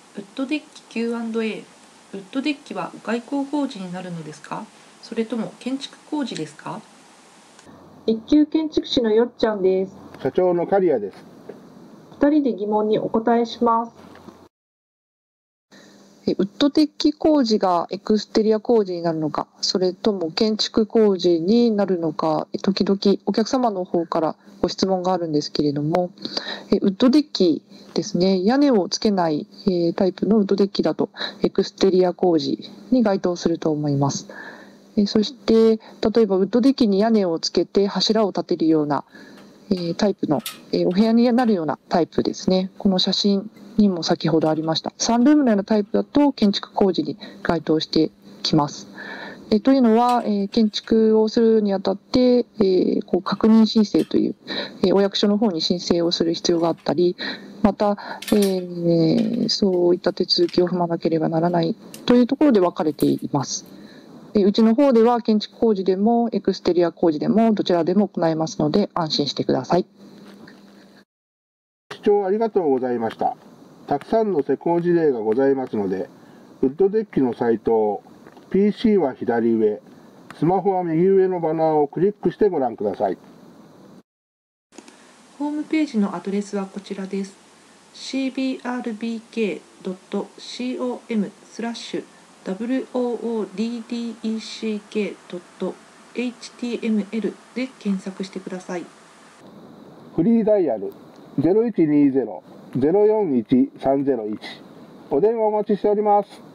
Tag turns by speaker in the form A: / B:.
A: ウッドデッキ Q&A。 ウッドデッキは外構工事になるのですか、それとも建築工事ですか？
B: 一級建築士のよっちゃんです。
C: 社長の刈谷です。
B: 2人で疑問にお答えします。
D: ウッドデッキ工事がエクステリア工事になるのか、それとも建築工事になるのか、時々お客様の方からご質問があるんですけれども、ウッドデッキですね、屋根をつけないタイプのウッドデッキだとエクステリア工事に該当すると思います。そして例えばウッドデッキに屋根をつけて柱を立てるようなタイプのお部屋になるようなタイプですね。この写真にも先ほどありましたサンルームのようなタイプだと建築工事に該当してきます。というのは、建築をするにあたって、確認申請という、お役所の方に申請をする必要があったり、また、そういった手続きを踏まなければならないというところで分かれています。うちの方では建築工事でもエクステリア工事でもどちらでも行えますので安心してください。
C: 視聴ありがとうございました。たくさんの施工事例がございますので、ウッドデッキのサイトを PC は左上、スマホは右上のバナーをクリックしてご覧ください。
A: ホームページのアドレスはこちらです。cbrbk.wooddck.html で検索してください。
C: フリーダイヤル 0120-041-301 お電話お待ちしております。